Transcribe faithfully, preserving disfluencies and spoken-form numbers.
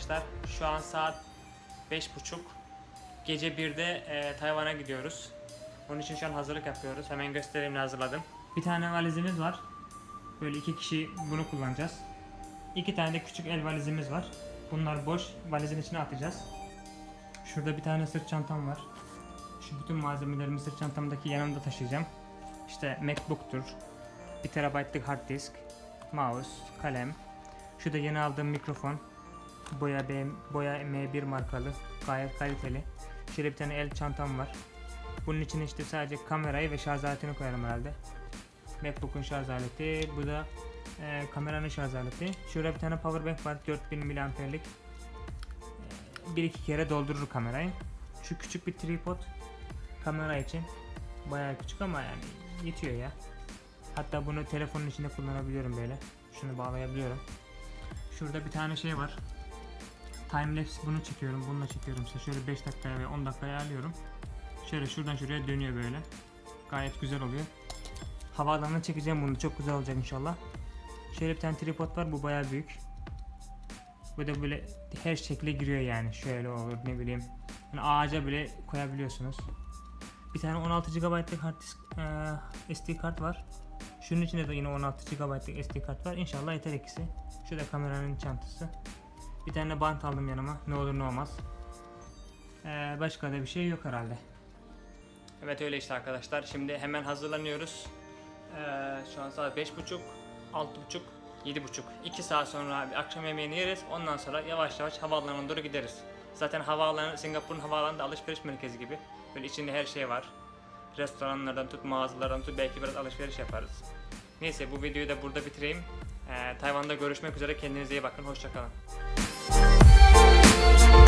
arkadaşlar. Şu an saat beş buçuk. Gece birde e, Tayvan'a gidiyoruz. Onun için şu an hazırlık yapıyoruz. Hemen göstereyim, ne hazırladım. Bir tane valizimiz var. Böyle iki kişi bunu kullanacağız. İki tane de küçük el valizimiz var. Bunlar boş, valizin içine atacağız. Şurada bir tane sırt çantam var. Şu bütün malzemelerimi sırt çantamdaki yanımda taşıyacağım. İşte MacBook'tur, bir terabaytlık hard disk, mouse, kalem. Şu da yeni aldığım mikrofon. Boya, B, Boya M bir markalı, gayet kaliteli. Şöyle bir tane el çantam var. Bunun için işte sadece kamerayı ve şarj aletini koyarım herhalde. MacBook'un şarj aleti, bu da e, kameranın şarj aleti. Şurada bir tane powerbank var, dört bin miliamperlik. E, bir iki kere doldurur kamerayı. Şu küçük bir tripod kamera için. Bayağı küçük ama yani yetiyor ya. Hatta bunu telefonun içinde kullanabiliyorum böyle. Şunu bağlayabiliyorum. Şurada bir tane şey var. Timelapse, bunu çekiyorum, bununla çekiyorum size. Şöyle beş dakikaya ve on dakikaya ayarlıyorum. Şöyle şuradan şuraya dönüyor böyle. Gayet güzel oluyor. Havaalanına çekeceğim bunu, çok güzel olacak inşallah. Şöyle bir tane tripod var, bu bayağı büyük. Bu da böyle her şekle giriyor yani. Şöyle olur, ne bileyim. Yani ağaca bile koyabiliyorsunuz. Bir tane on altı gigabaytlık hard disk, e, S D kart var. Şunun içinde de yine on altı gigabaytlık S D kart var. İnşallah yeter ikisi. Şurada kameranın çantası. Bir tane bant aldım yanıma. Ne olur ne olmaz. Ee, başka da bir şey yok herhalde. Evet, öyle işte arkadaşlar. Şimdi hemen hazırlanıyoruz. Ee, şu an saat beş buçuk, altı buçuk, yedi buçuk. iki saat sonra bir akşam yemeğini yeriz. Ondan sonra yavaş yavaş havaalanına doğru gideriz. Zaten havaalanı, Singapur'un havaalanı da alışveriş merkezi gibi. Böyle içinde her şey var. Restoranlardan tut, mağazalardan tut, belki biraz alışveriş yaparız. Neyse, bu videoyu da burada bitireyim. Ee, Tayvan'da görüşmek üzere. Kendinize iyi bakın. Hoşça kalın.